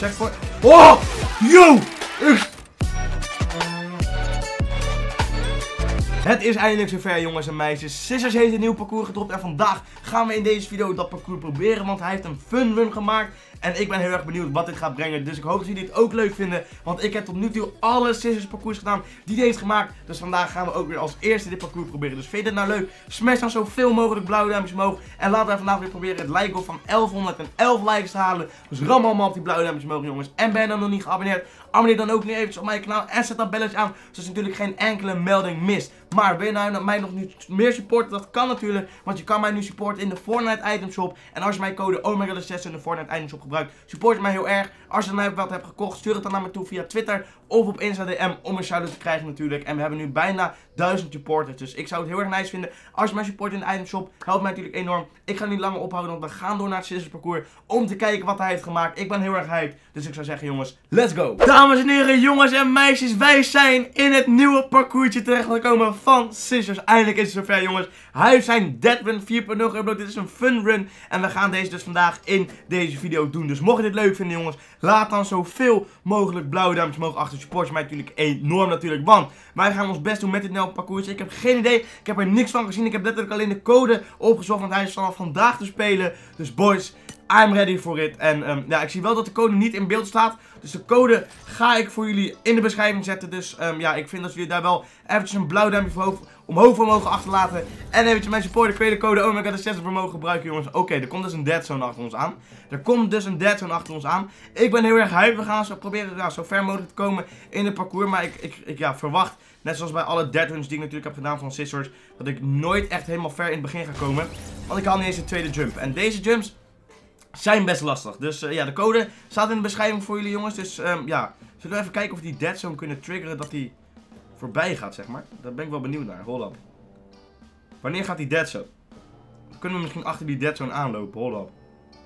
Checkpoint. Oh! Yo! Het is eindelijk zover, jongens en meisjes. Scissors heeft een nieuw parcours gedropt en vandaag gaan we in deze video dat parcours proberen, want hij heeft een fun run gemaakt. En ik ben heel erg benieuwd wat dit gaat brengen, dus ik hoop dat jullie het ook leuk vinden. Want ik heb tot nu toe alle Scissors parcours gedaan die hij heeft gemaakt. Dus vandaag gaan we ook weer als eerste dit parcours proberen. Dus vind je dit nou leuk? Smash dan zoveel mogelijk blauwe duimpjes omhoog. En laten we vandaag weer proberen het like goal van 1111 likes te halen. Dus ram allemaal op die blauwe duimpjes omhoog, jongens. En ben je dan nog niet geabonneerd? Abonneer dan ook nu eventjes op mijn kanaal en zet dat belletje aan, zodat je natuurlijk geen enkele melding mist. Maar wil je nou mij nog niet meer supporten? Dat kan natuurlijk, want je kan mij nu supporten in de Fortnite Item Shop. En als je mijn code OMEGA6 in de Fortnite Item Shop gebruikt, support je mij heel erg. Als je dan wat hebt gekocht, stuur het dan naar me toe via Twitter of op Insta DM om een shout-out te krijgen natuurlijk. En we hebben nu bijna 1000 supporters, dus ik zou het heel erg nice vinden als je mij support in de Item Shop. Helpt mij natuurlijk enorm. Ik ga niet langer ophouden, want we gaan door naar het Scissors parcours om te kijken wat hij heeft gemaakt. Ik ben heel erg hyped, dus ik zou zeggen jongens, let's go! Dames en heren, jongens en meisjes, wij zijn in het nieuwe parcoursje terechtgekomen van Scissors. Eindelijk is het zover, jongens. Hij heeft zijn Dead Run 4.0 geüpload. Dit is een fun run en we gaan deze dus vandaag in deze video doen. Dus mocht je dit leuk vinden, jongens, laat dan zoveel mogelijk blauwe duimpjes omhoog achter. Support je mij natuurlijk enorm natuurlijk, want wij gaan ons best doen met dit nieuwe parcoursje. Ik heb geen idee, ik heb er niks van gezien. Ik heb letterlijk alleen de code opgezocht, want hij is vanaf vandaag te spelen. Dus boys, I'm ready for it. En ja, ik zie wel dat de code niet in beeld staat. Dus de code ga ik voor jullie in de beschrijving zetten. Dus ja, ik vind dat jullie daar wel eventjes een blauw duimpje omhoog voor mogen achterlaten. En eventjes mijn supporter creële code OMEGA6 voor mogen gebruiken, jongens. Oké, er komt dus een dead zone achter ons aan. Ik ben heel erg hyped. We gaan zo proberen zo ver mogelijk te komen in het parcours. Maar ik ja, verwacht, net zoals bij alle dead runs die ik natuurlijk heb gedaan van Scissors, dat ik nooit echt helemaal ver in het begin ga komen. Want ik haal niet eens de tweede jump. En deze jumps zijn best lastig. Dus ja, de code staat in de beschrijving voor jullie, jongens. Dus ja, zullen we even kijken of we die dead zone kunnen triggeren dat die voorbij gaat, zeg maar. Daar ben ik wel benieuwd naar. Hold up. Wanneer gaat die dead zone? Dan kunnen we misschien achter die dead zone aanlopen. Hold up.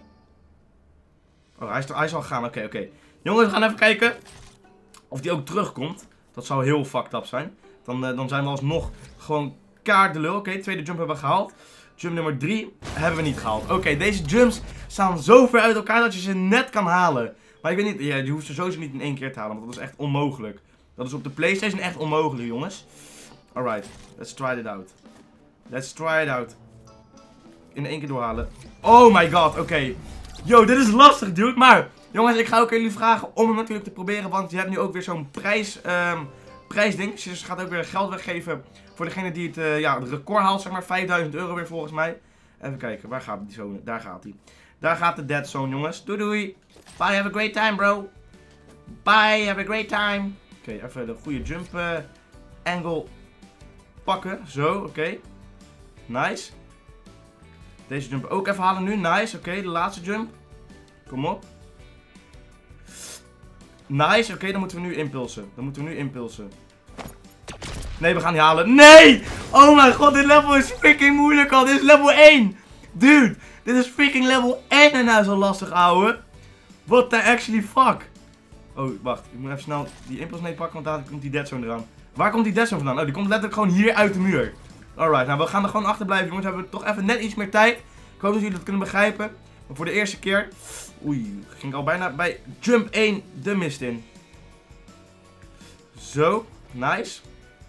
Oh, hij is al gaan. Oké. Jongens, we gaan even kijken of die ook terugkomt. Dat zou heel fucked up zijn. Dan zijn we alsnog gewoon kaart de lul. Oké, tweede jump hebben we gehaald. Jump nummer 3 hebben we niet gehaald. Oké, deze jumps staan zo ver uit elkaar dat je ze net kan halen. Maar ik weet niet, ja, je hoeft ze sowieso niet in één keer te halen, want dat is echt onmogelijk. Dat is op de PlayStation echt onmogelijk, jongens. Alright, let's try it out. Let's try it out. In één keer doorhalen. Oh my god, oké. Yo, dit is lastig, dude. Maar, jongens, ik ga ook jullie vragen om hem natuurlijk te proberen, want je hebt nu ook weer zo'n prijsding. Dus je gaat ook weer geld weggeven voor degene die het, ja, het record haalt, zeg maar. 5000 euro weer volgens mij. Even kijken, waar gaat die zone? Daar gaat hij. Daar gaat de dead zone, jongens. Doei doei. Bye, have a great time, bro. Bye, have a great time. Oké, even de goede jump angle pakken. Zo, oké. Nice. Deze jump ook even halen nu. Nice, oké. De laatste jump. Kom op. Nice, oké. Dan moeten we nu impulsen. Nee, we gaan die halen. Nee! Oh mijn god, dit level is freaking moeilijk al. Dit is level 1. Dude, dit is freaking level 1 en nou is al lastig, ouwe. What the actually fuck? Oh, wacht. Ik moet even snel die impuls mee pakken, want daar komt die dead zone eraan. Waar komt die dead zone vandaan? Oh, die komt letterlijk gewoon hier uit de muur. Alright, nou we gaan er gewoon achter blijven, jongens. We hebben toch even net iets meer tijd. Ik hoop dat jullie dat kunnen begrijpen. Maar voor de eerste keer... Oei, ging ik al bijna bij jump 1 de mist in. Zo, nice.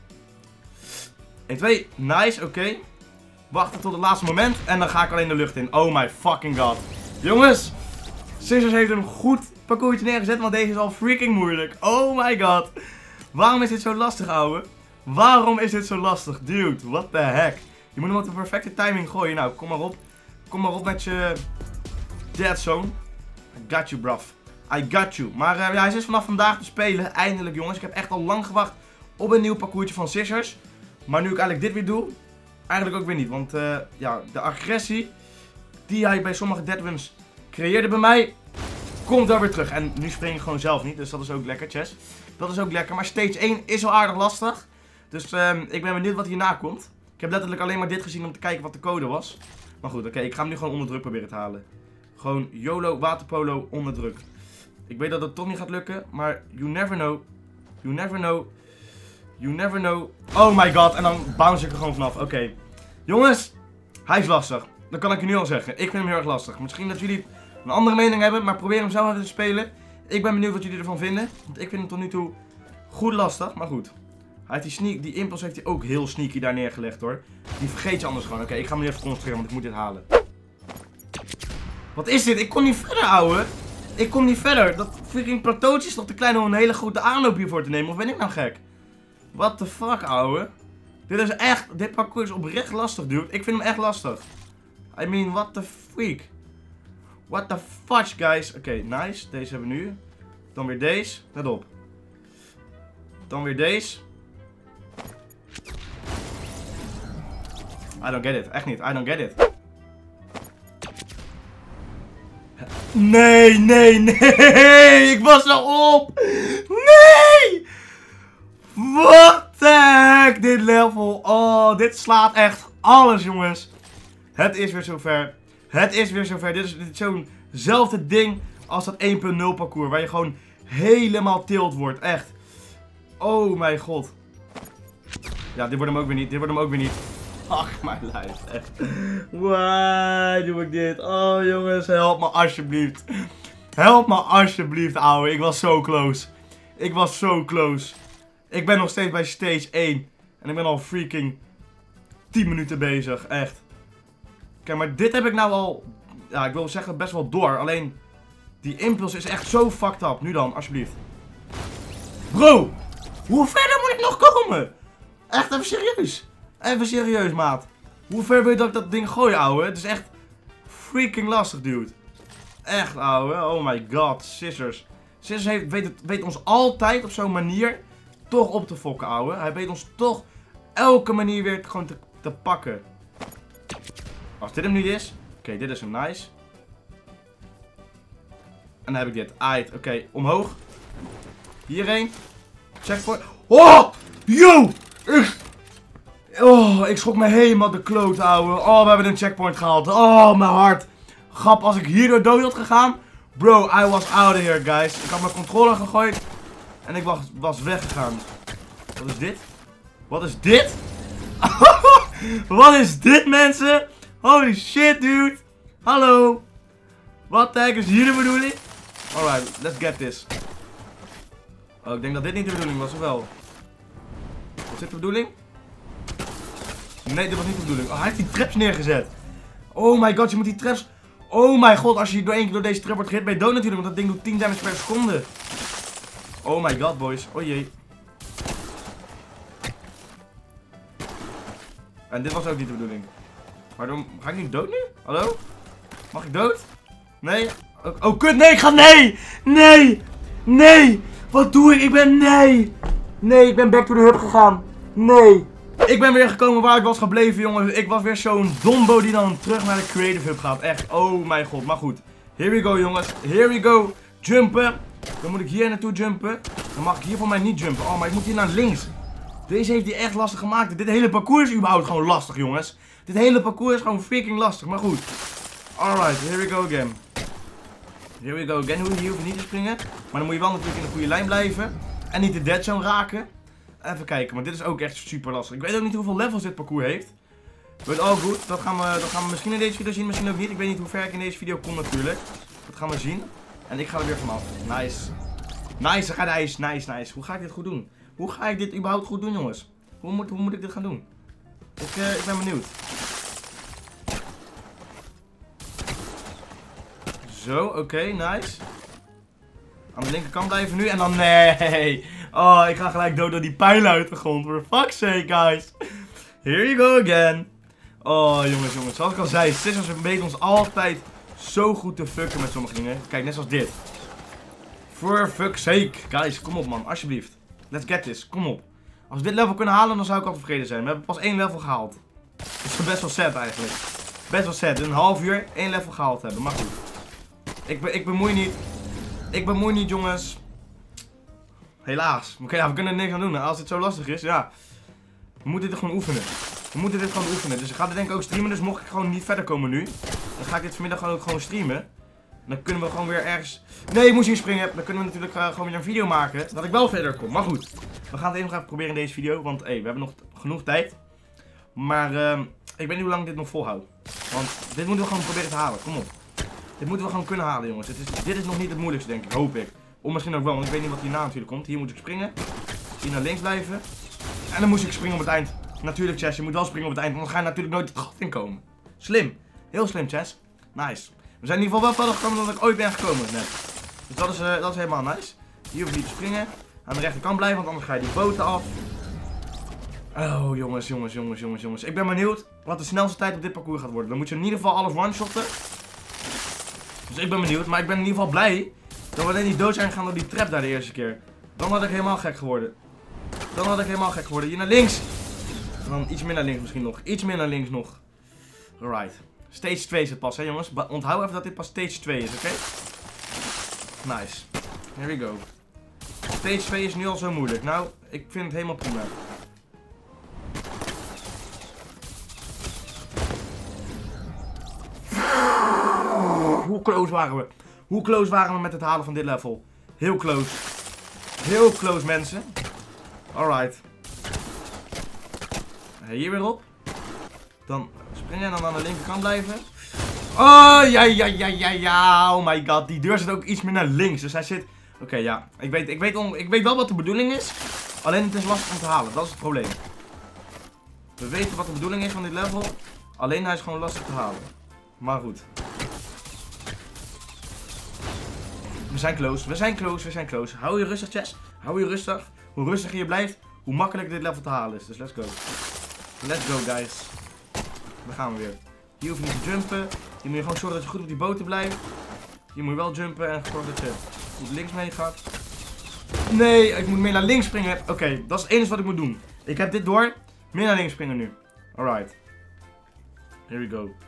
1, 2, nice, oké. Wachten tot het laatste moment en dan ga ik alleen de lucht in. Oh my fucking god. Jongens, Scissors heeft een goed parcoursje neergezet, want deze is al freaking moeilijk. Oh my god. Waarom is dit zo lastig, ouwe? Waarom is dit zo lastig? Dude, what the heck? Je moet hem op de perfecte timing gooien. Nou, kom maar op. Kom maar op met je dead zone. I got you, bruv. I got you. Maar ja, hij is dus vanaf vandaag te spelen. Eindelijk, jongens. Ik heb echt al lang gewacht op een nieuw parcoursje van Scissors. Maar nu ik eigenlijk dit weer doe, eigenlijk ook weer niet. Want ja, de agressie die hij bij sommige dead runs creëerde bij mij, komt daar weer terug. En nu spring ik gewoon zelf niet, dus dat is ook lekker, Chess. Dat is ook lekker, maar stage 1 is al aardig lastig. Dus ik ben benieuwd wat hierna komt. Ik heb letterlijk alleen maar dit gezien om te kijken wat de code was. Maar goed, oké, ik ga hem nu gewoon onder druk proberen te halen. Gewoon YOLO, waterpolo, onder druk. Ik weet dat het toch niet gaat lukken, maar you never know. You never know. You never know. Oh my god, en dan bounce ik er gewoon vanaf. Oké. Jongens, hij is lastig. Dat kan ik je nu al zeggen. Ik vind hem heel erg lastig. Misschien dat jullie een andere mening hebben, maar probeer hem zelf even te spelen. Ik ben benieuwd wat jullie ervan vinden. Want ik vind hem tot nu toe goed lastig, maar goed. Hij heeft die impuls heeft hij ook heel sneaky daar neergelegd hoor. Die vergeet je anders gewoon. Oké, ik ga me nu even concentreren, want ik moet dit halen. Wat is dit? Ik kom niet verder, ouwe. Ik kom niet verder. Dat freaking plateautje is toch te klein om een hele grote aanloop hiervoor te nemen? Of ben ik nou gek? What the fuck, ouwe? Dit parcours is oprecht lastig, dude. Ik vind hem echt lastig. I mean, what the freak? What the fudge, guys? Oké, nice. Deze hebben we nu. Dan weer deze. Let op. Dan weer deze. I don't get it. Echt niet. I don't get it. Nee, nee, nee. Ik was erop. Nee. What the heck. Dit level. Oh, dit slaat echt alles, jongens. Het is weer zover. Het is weer zover. Dit is zo'nzelfde ding als dat 1.0 parcours. Waar je gewoon helemaal tilt wordt. Echt. Oh mijn god. Ja, dit wordt hem ook weer niet. Dit wordt hem ook weer niet. Ach, mijn lijf. Echt. Why doe ik dit? Oh jongens, help me alsjeblieft. Help me alsjeblieft, ouwe. Ik was zo close. Ik was zo close. Ik ben nog steeds bij stage 1. En ik ben al freaking 10 minuten bezig. Echt. Kijk, maar dit heb ik nou al... Ja, ik wil zeggen best wel door. Alleen, die impuls is echt zo fucked up. Nu dan, alsjeblieft. Bro! Hoe verder moet ik nog komen? Echt, even serieus. Even serieus, maat. Hoe ver wil je dat ik dat ding gooi, ouwe? Het is echt freaking lastig, dude. Echt, ouwe. Oh my god. Scissors. Scissors weet ons altijd op zo'n manier toch op te fokken, ouwe. Hij weet ons toch elke manier weer gewoon te pakken. Als dit hem niet is. Oké, dit is hem. Nice. En dan heb ik dit. Aight. Oké, omhoog. Hierheen. Checkpoint. Oh! Yo! Oh, ik schrok me helemaal de kloot, ouwe. Oh, we hebben een checkpoint gehaald. Oh, mijn hart. Grap, als ik hierdoor dood had gegaan. Bro, I was out of here, guys. Ik had mijn controller gegooid. En ik was weggegaan. Wat is dit? Wat is dit? Wat is dit, mensen? Holy shit, dude. Hallo. Wat de heck is hier de bedoeling? Alright, let's get this. Oh, ik denk dat dit niet de bedoeling was, of wel? Was dit de bedoeling? Nee, dit was niet de bedoeling. Oh, hij heeft die traps neergezet. Oh my god, je moet die traps... Oh my god, als je door één keer door deze trap wordt gehit, ben je dood natuurlijk. Want dat ding doet 10 damage per seconde. Oh my god, boys. Oh jee. En dit was ook niet de bedoeling. Waarom? Ga ik niet dood nu? Hallo? Mag ik dood? Nee? Oh, kut. Nee, ik ga... Nee! Nee! Nee! Wat doe ik? Ik ben... Nee! Nee, ik ben back to the hub gegaan. Nee! Ik ben weer gekomen waar ik was gebleven, jongens. Ik was weer zo'n dombo die dan terug naar de Creative Hub gaat. Echt, oh mijn god. Maar goed. Here we go, jongens. Here we go. Jumpen. Dan moet ik hier naartoe jumpen. Dan mag ik hier voor mij niet jumpen. Oh, maar ik moet hier naar links. Deze heeft hij echt lastig gemaakt. Dit hele parcours is überhaupt gewoon lastig, jongens. Dit hele parcours is gewoon freaking lastig. Maar goed. Alright, here we go again. Here we go again. Hier hoef je niet te springen. Maar dan moet je wel natuurlijk in de goede lijn blijven. En niet de deadzone raken. Even kijken, maar dit is ook echt super lastig. Ik weet ook niet hoeveel levels dit parcours heeft. But all good. Dat gaan we misschien in deze video zien, misschien ook niet. Ik weet niet hoe ver ik in deze video kom natuurlijk. Dat gaan we zien. En ik ga er weer vanaf. Nice. Nice, gaat ijs. Nice, nice. Hoe ga ik dit goed doen? Hoe ga ik dit überhaupt goed doen, jongens? Hoe moet ik dit gaan doen? Ik ben benieuwd. Zo, oké, nice. Aan de linkerkant blijven nu en dan... Nee! Oh, ik ga gelijk dood door die pijlen uit de grond. For fuck's sake, guys. Here you go again. Oh, jongens. Zoals ik al zei, Scissors weten ons altijd zo goed te fucken met sommige dingen. Kijk, net zoals dit. For fuck's sake. Guys, kom op, man. Alsjeblieft. Let's get this. Kom op. Als we dit level kunnen halen, dan zou ik al tevreden zijn. We hebben pas 1 level gehaald. Dat is best wel sad, eigenlijk. Best wel sad. In een half uur 1 level gehaald hebben. Maar goed. Ik bemoei niet. Ik bemoei niet, jongens. Helaas. Oké, ja, we kunnen er niks aan doen. Als dit zo lastig is, ja. We moeten dit gewoon oefenen. We moeten dit gewoon oefenen. Dus ik ga dit denk ik ook streamen. Dus mocht ik gewoon niet verder komen nu, dan ga ik dit vanmiddag ook gewoon streamen. En dan kunnen we gewoon weer ergens... Nee, ik moest hier springen. Dan kunnen we natuurlijk gewoon weer een video maken. Dat ik wel verder kom. Maar goed. We gaan het even proberen in deze video. Want we hebben nog genoeg tijd. Maar ik weet niet hoe lang ik dit nog volhoud. Want dit moeten we gewoon proberen te halen. Kom op. Dit moeten we gewoon kunnen halen, jongens. Dit is nog niet het moeilijkste, denk ik. Hoop ik. Of misschien ook wel, want ik weet niet wat hierna natuurlijk komt. Hier moet ik springen. Hier naar links blijven. En dan moest ik springen op het eind. Natuurlijk, Chess, je moet wel springen op het eind, want dan ga je natuurlijk nooit het gat in komen. Slim. Heel slim, Chess. Nice. We zijn in ieder geval wel verder gekomen dan ik ooit ben gekomen net. Dus dat is helemaal nice. Hier hoef je niet te springen. Aan de rechterkant blijven, want anders ga je die boten af. Oh, jongens. Ik ben benieuwd wat de snelste tijd op dit parcours gaat worden. Dan moet je in ieder geval alles one-shotten. Dus ik ben benieuwd, maar ik ben in ieder geval blij dat we alleen niet dood zijn gegaan door die trap daar de eerste keer. Dan had ik helemaal gek geworden. Hier naar links. En dan iets meer naar links misschien nog. Iets meer naar links nog. Alright. Stage 2 is het pas, hè jongens. Onthoud even dat dit pas stage 2 is, oké? Nice. Here we go. Stage 2 is nu al zo moeilijk. Nou, ik vind het helemaal prima. Hoe close waren we? Hoe close waren we met het halen van dit level? Heel close. Heel close, mensen. Alright. Hier weer op. Dan springen en dan aan de linkerkant blijven. Oh, ja. Oh my god. Die deur zit ook iets meer naar links. Dus hij zit... Oké, ja. Ik weet wel wat de bedoeling is. Alleen het is lastig om te halen. Dat is het probleem. We weten wat de bedoeling is van dit level. Alleen hij is gewoon lastig te halen. Maar goed. We zijn close. Hou je rustig, Chess. Hou je rustig. Hoe rustiger je blijft, hoe makkelijker dit level te halen is. Dus let's go. Let's go, guys. Daar gaan we weer. Hier hoef je niet te jumpen. Hier moet je gewoon zorgen dat je goed op die boten blijft. Hier moet je wel jumpen en zorgen dat je goed links mee gaat. Nee, ik moet meer naar links springen. Oké, dat is het enige wat ik moet doen. Ik heb dit door. Meer naar links springen nu. Alright. Here we go.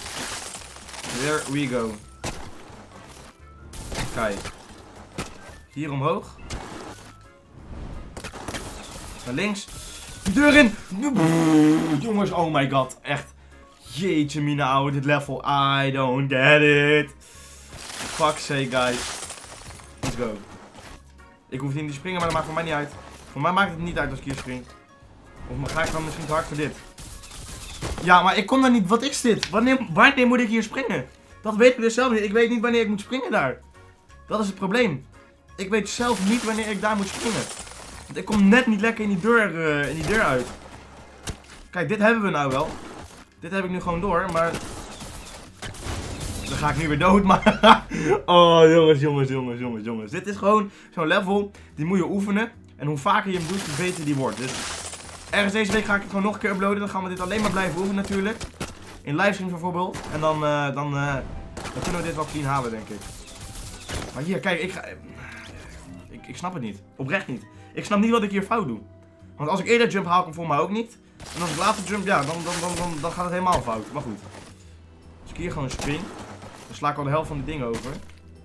Kijk. Hier omhoog. Naar links. Die deur in. Jongens, oh my god. Echt. Jeetje mina ouwe, dit level. I don't get it. Fuck's sake, guys. Let's go. Ik hoef niet te springen, maar dat maakt voor mij niet uit. Voor mij maakt het niet uit als ik hier spring. Of ga ik dan misschien te hard voor dit? Ja, maar ik kom daar niet. Wat is dit? Wanneer moet ik hier springen? Dat weet ik dus zelf niet. Ik weet niet wanneer ik moet springen daar. Dat is het probleem. Ik weet zelf niet wanneer ik daar moet springen. Want ik kom net niet lekker in die deur uit. Kijk, dit hebben we nou wel. Dit heb ik nu gewoon door, maar... Dan ga ik nu weer dood, maar... Oh, jongens. Dit is gewoon zo'n level, die moet je oefenen. En hoe vaker je hem doet, hoe beter die wordt. Dus ergens deze week ga ik het gewoon nog een keer uploaden. Dan gaan we dit alleen maar blijven oefenen natuurlijk. In livestreams bijvoorbeeld. En dan kunnen we dit wel clean halen, denk ik. Maar hier, kijk, ik snap het niet. Oprecht niet. Ik snap niet wat ik hier fout doe. Want als ik eerder jump haal, komt voor mij ook niet. En als ik later jump, ja, dan gaat het helemaal fout. Maar goed. Als ik hier gewoon spring, dan sla ik al de helft van de dingen over.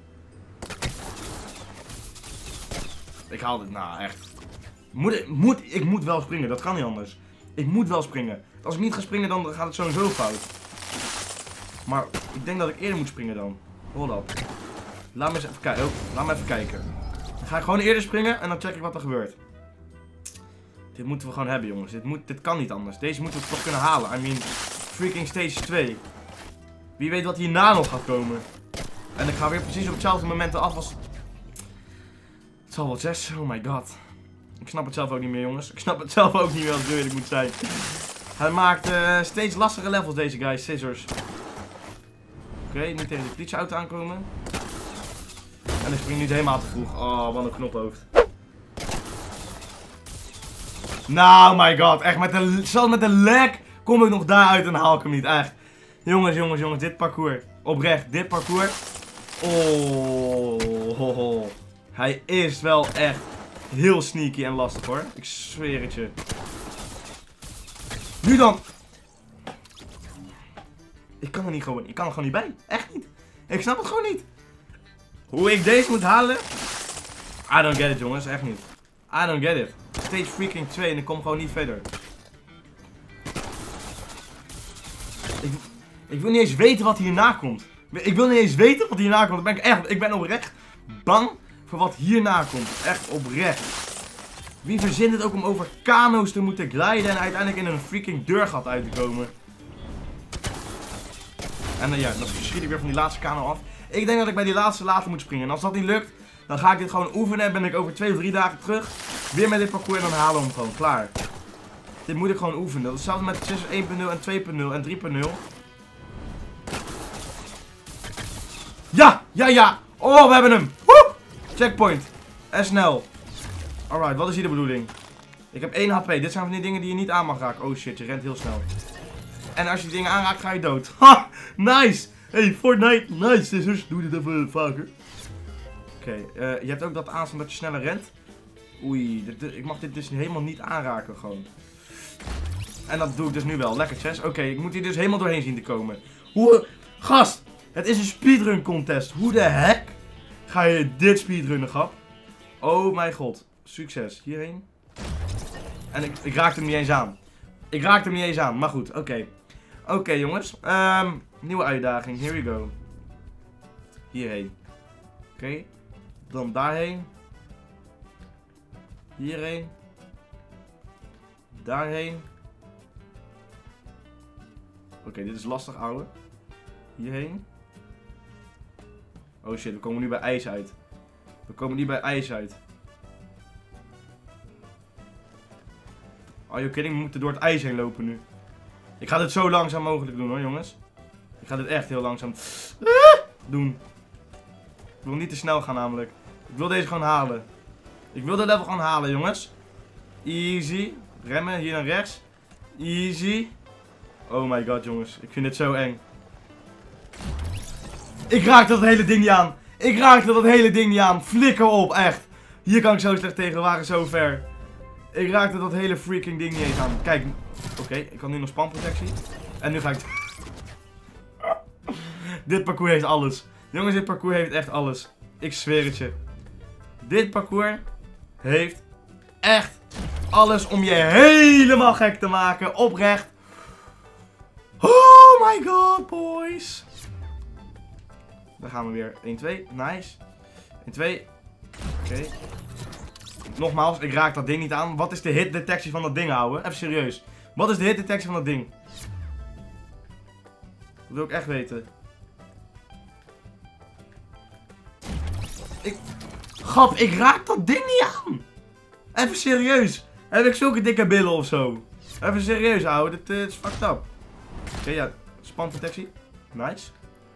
Ik haal dit, nou echt. Ik moet wel springen, dat kan niet anders. Ik moet wel springen. Als ik niet ga springen, dan gaat het sowieso fout. Maar ik denk dat ik eerder moet springen dan. Hold up. Laat me eens even kijken. Laat me even kijken. Dan ga ik gewoon eerder springen en dan check ik wat er gebeurt. Dit moeten we gewoon hebben, jongens. Dit kan niet anders. Deze moeten we toch kunnen halen. I mean, freaking stage 2. Wie weet wat hierna nog gaat komen. En ik ga weer precies op hetzelfde moment af als... Het zal wel 6. Oh my god. Ik snap het zelf ook niet meer, jongens. Ik snap het zelf ook niet meer als het eerlijk moet zijn. Hij maakt steeds lastige levels, deze guy. Scissors. Oké, niet tegen de politieauto aankomen. En ik spring nu helemaal te vroeg. Oh, wat een knophoofd. Nou, my god. Echt, zelfs met de lag kom ik nog daaruit en haal ik hem niet. Echt. Jongens. Dit parcours. Oprecht, dit parcours. Oh. Hij is wel echt heel sneaky en lastig, hoor. Ik zweer het je. Nu dan. Ik kan er gewoon niet bij. Echt niet. Ik snap het gewoon niet. Hoe ik deze moet halen. I don't get it, jongens. Echt niet. I don't get it. Stage freaking 2 en ik kom gewoon niet verder. Ik wil niet eens weten wat hierna komt. Ik ben oprecht bang voor wat hierna komt. Echt oprecht. Wie verzint het ook om over kano's te moeten gliden en uiteindelijk in een freaking deurgat uit te komen. En ja, dan schiet ik weer van die laatste kano af. Ik denk dat ik bij die laatste later moet springen. En als dat niet lukt, Dan ga ik dit gewoon oefenen en ben ik over 2 of 3 dagen terug. Weer met dit parcours en dan halen we hem gewoon. Klaar. Dit moet ik gewoon oefenen. Dat is hetzelfde met Scissors 1.0 en 2.0 en 3.0. Ja, ja, ja. Oh, we hebben hem. Woe! Checkpoint. En snel. Alright, wat is hier de bedoeling? Ik heb 1 HP. Dit zijn van die dingen die je niet aan mag raken. Oh shit, je rent heel snel. En als je die dingen aanraakt, ga je dood. Ha! Nice! Hey, Fortnite. Nice, Scissors. Doe dit even vaker. Oké, je hebt ook dat aanstaan dat je sneller rent. Oei, ik mag dit dus helemaal niet aanraken gewoon. En dat doe ik dus nu wel. Lekker, Chess. Oké, ik moet hier dus helemaal doorheen zien te komen. Hoe... Gast! Het is een speedrun contest. Hoe de heck ga je dit speedrunnen, grap? Oh mijn god. Succes. Hierheen. En ik raakte hem niet eens aan. Ik raakte hem niet eens aan. Maar goed, oké. Oké, jongens. Nieuwe uitdaging. Here we go. Hierheen. Oké. Dan daarheen. Hierheen. Daarheen. Oké, dit is lastig, ouwe. Hierheen. Oh shit, we komen nu bij ijs uit. We komen nu bij ijs uit. Are you kidding? We moeten door het ijs heen lopen nu. Ik ga dit zo langzaam mogelijk doen hoor, jongens. Ik ga dit echt heel langzaam doen. Ik wil niet te snel gaan namelijk. Ik wil deze gewoon halen. Ik wil dit level gewoon halen, jongens. Easy. Remmen, hier naar rechts. Easy. Oh my god, jongens. Ik vind dit zo eng. Ik raakte dat hele ding niet aan. Ik raakte dat hele ding niet aan. Flikker op, echt. Hier kan ik zo slecht tegen. We waren zo ver. Ik raakte dat hele freaking ding niet eens aan. Kijk. Oké, ik kan nu nog spamprotectie. En nu ga ik... Dit parcours heeft alles. Jongens, dit parcours heeft echt alles. Ik zweer het je. Dit parcours heeft echt alles om je helemaal gek te maken. Oprecht. Oh my god, boys. Daar gaan we weer. 1, 2. Nice. 1, 2. Oké. Nogmaals, ik raak dat ding niet aan. Wat is de hit detectie van dat ding, ouwe? Even serieus. Wat is de hit detectie van dat ding? Dat wil ik echt weten. Grap, ik raak dat ding niet aan. Even serieus. Heb ik zulke dikke billen of zo? Even serieus, ouwe. Dit is fucked up. Oké, ja. Spanprotectie. Nice.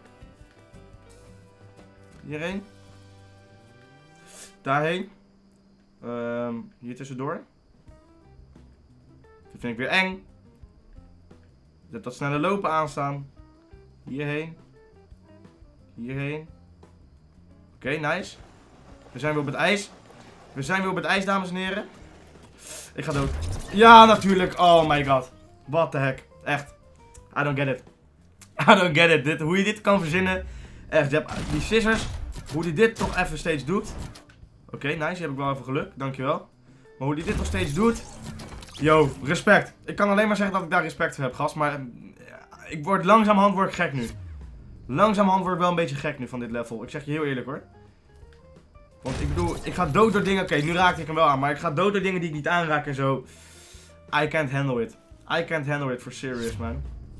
Hierheen. Daarheen. Hier tussendoor. Dat vind ik weer eng. Je hebt dat snelle lopen aanstaan. Hierheen. Hierheen. Oké, nice. We zijn weer op het ijs. We zijn weer op het ijs, dames en heren. Ik ga dood. Ja, natuurlijk. Oh my god. What the heck. Echt. I don't get it. I don't get it. Hoe je dit kan verzinnen. Echt, je hebt die scissors. Hoe die dit toch even steeds doet. Oké, nice. Hier heb ik wel even geluk. Dankjewel. Maar hoe die dit nog steeds doet. Yo, respect. Ik kan alleen maar zeggen dat ik daar respect voor heb, gast. Maar ik word langzamerhand gek nu. Langzamerhand word ik wel een beetje gek nu van dit level. Ik zeg je heel eerlijk hoor. Want ik bedoel, ik ga dood door dingen. Oké, nu raakte ik hem wel aan. Maar ik ga dood door dingen die ik niet aanraak en zo. I can't handle it. I can't handle it for serious, man.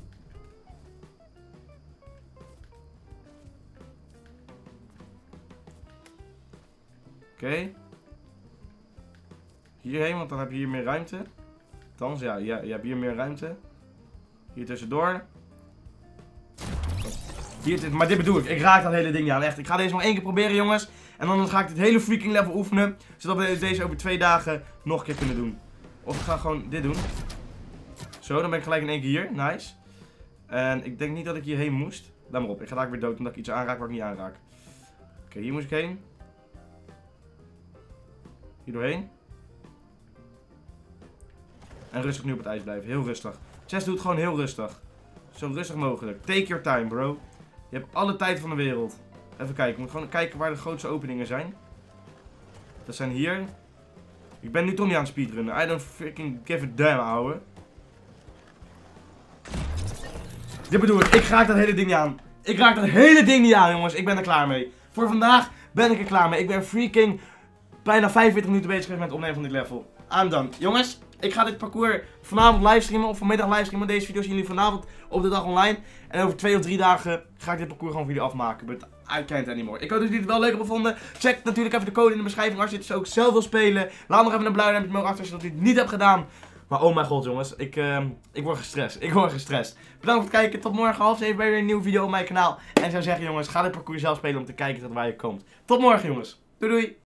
Oké. Hierheen, want dan heb je hier meer ruimte. Althans, ja, je hebt hier meer ruimte. Hier tussendoor. Maar dit bedoel ik. Ik raak dat hele ding niet aan. Echt. Ik ga deze nog 1 keer proberen, jongens. En dan ga ik dit hele freaking level oefenen. Zodat we deze over 2 dagen nog een keer kunnen doen. Of ik ga gewoon dit doen. Zo, dan ben ik gelijk in 1 keer hier. Nice. En ik denk niet dat ik hierheen moest. Laat maar op. Ik ga daar weer dood omdat ik iets aanraak waar ik niet aanraak. Oké, hier moest ik heen. Hier doorheen. En rustig nu op het ijs blijven. Heel rustig. Chess doet gewoon heel rustig. Zo rustig mogelijk. Take your time, bro. Je hebt alle tijd van de wereld. Even kijken. Ik moet gewoon kijken waar de grootste openingen zijn. Dat zijn hier. Ik ben nu toch niet aan het speedrunnen. I don't freaking give a damn, ouwe. Dit bedoel ik. Ik raak dat hele ding niet aan. Ik raak dat hele ding niet aan, jongens. Ik ben er klaar mee. Voor vandaag ben ik er klaar mee. Ik ben freaking bijna 45 minuten bezig geweest met het opnemen van dit level. I'm done. Jongens, ik ga dit parcours vanavond livestreamen of vanmiddag livestreamen. Deze video zien jullie vanavond op de dag online. En over 2 of 3 dagen ga ik dit parcours gewoon voor jullie afmaken. But I can't anymore. Ik hoop dat jullie het wel leuk hebben gevonden. Check natuurlijk even de code in de beschrijving als je het dus ook zelf wil spelen. Laat nog even een blauw duimpje omhoog achter als je dat niet hebt gedaan. Maar oh mijn god jongens, ik word gestrest. Bedankt voor het kijken. Tot morgen 6:30 bij weer een nieuwe video op mijn kanaal. En ik zou zeggen jongens, ga dit parcours zelf spelen om te kijken tot waar je komt. Tot morgen jongens. Doei doei.